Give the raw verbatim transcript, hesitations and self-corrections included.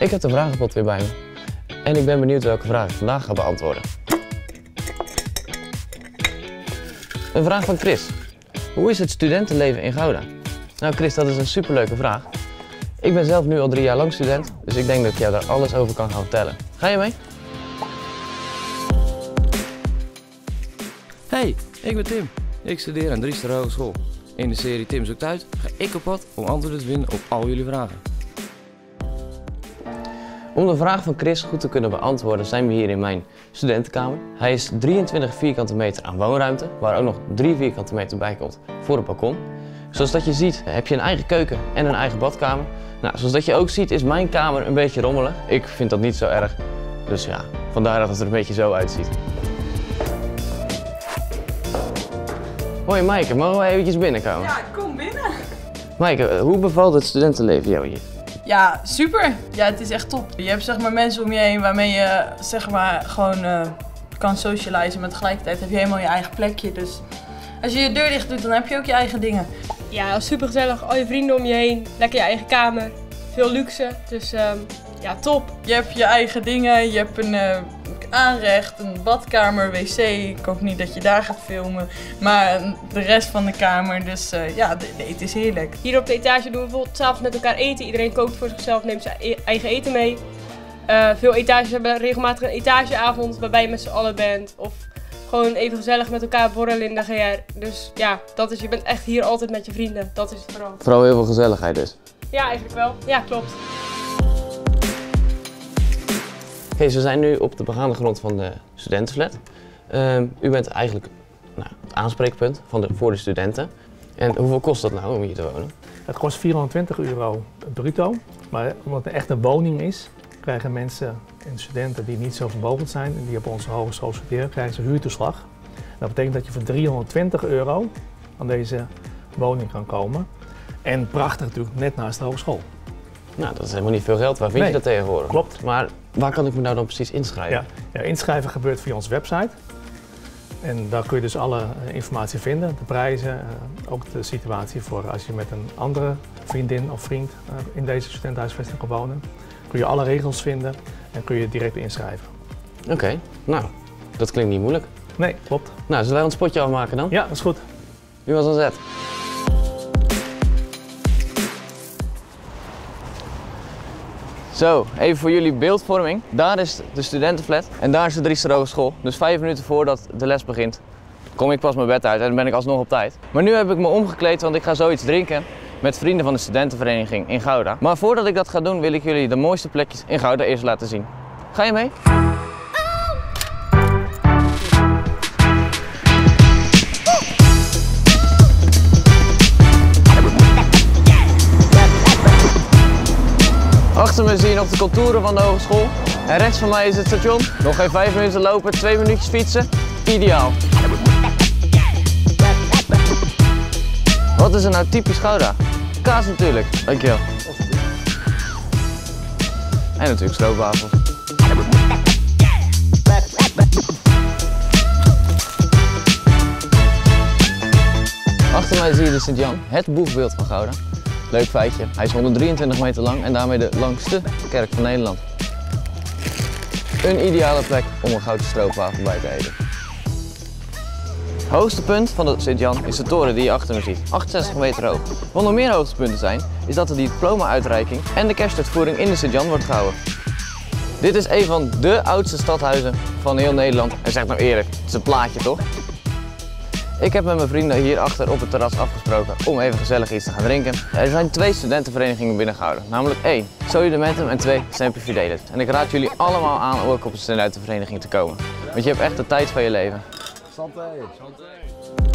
Ik heb de vragenpot weer bij me. En ik ben benieuwd welke vraag ik vandaag ga beantwoorden. Een vraag van Chris. Hoe is het studentenleven in Gouda? Nou Chris, dat is een superleuke vraag. Ik ben zelf nu al drie jaar lang student, dus ik denk dat ik jou daar alles over kan gaan vertellen. Ga je mee? Hey, ik ben Tim. Ik studeer aan Driester Hogeschool. In de serie Tim zoekt uit ga ik op pad om antwoorden te vinden op al jullie vragen. Om de vraag van Chris goed te kunnen beantwoorden zijn we hier in mijn studentenkamer. Hij is drieëntwintig vierkante meter aan woonruimte, waar ook nog drie vierkante meter bij komt voor het balkon. Zoals dat je ziet heb je een eigen keuken en een eigen badkamer. Nou, zoals dat je ook ziet is mijn kamer een beetje rommelig. Ik vind dat niet zo erg, dus ja, vandaar dat het er een beetje zo uitziet. Hoi Maaike, mogen we eventjes binnenkomen? Ja, kom binnen. Maaike, hoe bevalt het studentenleven jou hier? Ja, super. Ja, het is echt top. Je hebt zeg maar mensen om je heen waarmee je zeg maar gewoon uh, kan socializen, maar tegelijkertijd heb je helemaal je eigen plekje. Dus als je je deur dicht doet, dan heb je ook je eigen dingen. Ja, super gezellig. Al je vrienden om je heen. Lekker je eigen kamer. Veel luxe. Dus um, ja, top. Je hebt je eigen dingen. Je hebt een uh, aanrecht, een badkamer, wc. Ik hoop niet dat je daar gaat filmen. Maar de rest van de kamer. Dus uh, ja, de, de eten is heerlijk. Hier op de etage doen we bijvoorbeeld 's avonds met elkaar eten. Iedereen kookt voor zichzelf, neemt zijn e eigen eten mee. Uh, veel etages hebben regelmatig een etageavond waarbij je met z'n allen bent. Of gewoon even gezellig met elkaar borrelen in de G R. Dus ja, dat is, je bent echt hier altijd met je vrienden. Dat is het vooral. Vooral heel veel gezelligheid dus. Ja, eigenlijk wel. Ja, klopt. Oké, okay, we zijn nu op de begaande grond van de studentenflat. Uh, u bent eigenlijk nou, het aanspreekpunt van de, voor de studenten. En hoeveel kost dat nou om hier te wonen? Het kost vierhonderdtwintig euro bruto, maar omdat het echt een woning is, krijgen mensen en studenten die niet zo vermogend zijn en die op onze hogeschool studeren, krijgen ze huurtoeslag. Dat betekent dat je voor driehonderdtwintig euro aan deze woning kan komen. En prachtig natuurlijk, net naast de hogeschool. Nou, dat is helemaal niet veel geld. Waar vind nee, je dat tegenwoordig? Klopt. Maar waar kan ik me nou dan precies inschrijven? Ja, ja, inschrijven gebeurt via onze website. En daar kun je dus alle informatie vinden, de prijzen, ook de situatie voor als je met een andere vriendin of vriend in deze studentenhuisvesting kan wonen. Kun je alle regels vinden en kun je direct inschrijven. Oké, okay, nou, dat klinkt niet moeilijk. Nee, klopt. Nou, zullen wij ons potje afmaken dan? Ja, dat is goed. Wie was aan zet? Zo, even voor jullie beeldvorming. Daar is de studentenflat en daar is de Driester Hogeschool. Dus vijf minuten voordat de les begint, kom ik pas mijn bed uit en dan ben ik alsnog op tijd. Maar nu heb ik me omgekleed, want ik ga zoiets drinken met vrienden van de studentenvereniging in Gouda. Maar voordat ik dat ga doen, wil ik jullie de mooiste plekjes in Gouda eerst laten zien. Ga je mee? Achter me zie je nog de contouren van de hogeschool. En rechts van mij is het station. Nog geen vijf minuten lopen, twee minuutjes fietsen. Ideaal. Wat is er nou typisch Gouda? Kaas natuurlijk. Dankjewel. En natuurlijk stroopwafels. Achter mij zie je de Sint-Jan, het boegbeeld van Gouda. Leuk feitje, hij is honderddrieëntwintig meter lang en daarmee de langste kerk van Nederland. Een ideale plek om een gouden stroopwafel bij te eten. Het hoogste punt van de Sint-Jan is de toren die je achter me ziet, achtenzestig meter hoog. Wat nog meer hoogtepunten zijn, is dat er die diploma-uitreiking en de kerstuitvoering in de Sint-Jan wordt gehouden. Dit is een van de oudste stadhuizen van heel Nederland. En zeg nou eerlijk, het is een plaatje toch? Ik heb met mijn vrienden hier achter op het terras afgesproken om even gezellig iets te gaan drinken. Er zijn twee studentenverenigingen binnengehouden, namelijk één Solidementum en twee Semper Fidelis. En ik raad jullie allemaal aan om ook op een studentenvereniging te komen. Want je hebt echt de tijd van je leven. Santé. Santé.